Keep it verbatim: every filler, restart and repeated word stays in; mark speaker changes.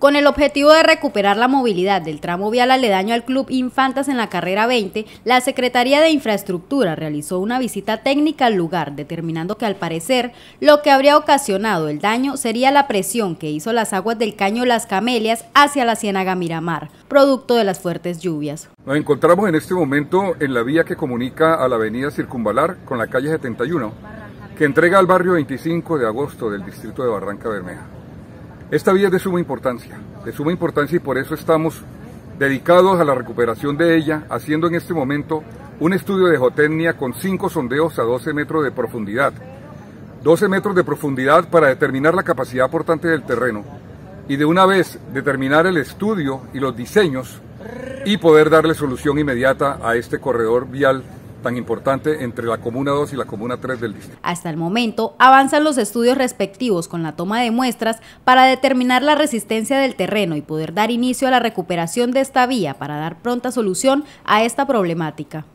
Speaker 1: Con el objetivo de recuperar la movilidad del tramo vial aledaño al Club Infantas en la carrera veinte, la Secretaría de Infraestructura realizó una visita técnica al lugar, determinando que al parecer lo que habría ocasionado el daño sería la presión que hizo las aguas del caño Las Camelias hacia la ciénaga Miramar, producto de las fuertes lluvias.
Speaker 2: Nos encontramos en este momento en la vía que comunica a la avenida Circunvalar con la calle setenta y uno, que entrega al barrio veinticinco de agosto del distrito de Barranca Bermeja. Esta vía es de suma importancia, de suma importancia y por eso estamos dedicados a la recuperación de ella, haciendo en este momento un estudio de geotecnia con cinco sondeos a doce metros de profundidad. doce metros de profundidad para determinar la capacidad portante del terreno y de una vez determinar el estudio y los diseños y poder darle solución inmediata a este corredor vial tan importante entre la Comuna dos y la Comuna tres del distrito.
Speaker 1: Hasta el momento avanzan los estudios respectivos con la toma de muestras para determinar la resistencia del terreno y poder dar inicio a la recuperación de esta vía para dar pronta solución a esta problemática.